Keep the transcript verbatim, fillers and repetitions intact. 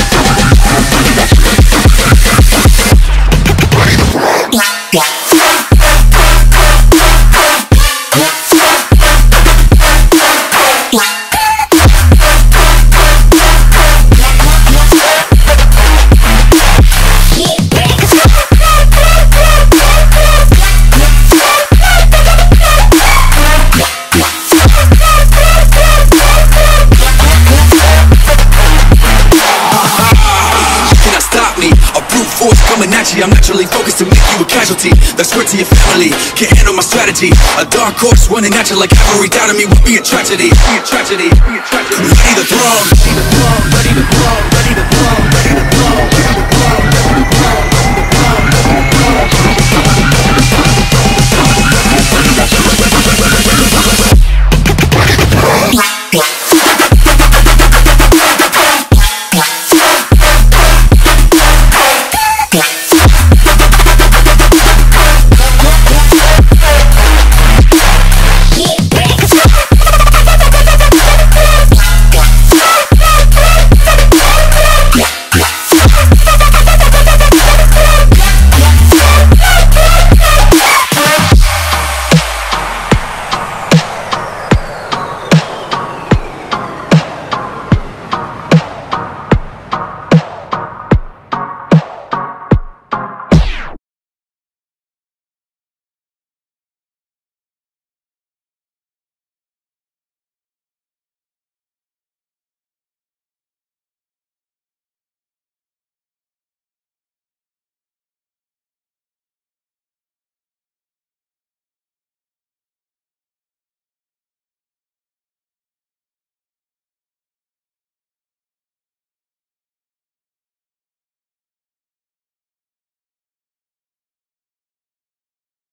Coming at you, I'm naturally focused to make you a casualty. That's word to your family, can't handle my strategy. A dark horse running at you like cavalry. Doubting me would be a tragedy. Be a tragedy. Be a tragedy. Ready the throne.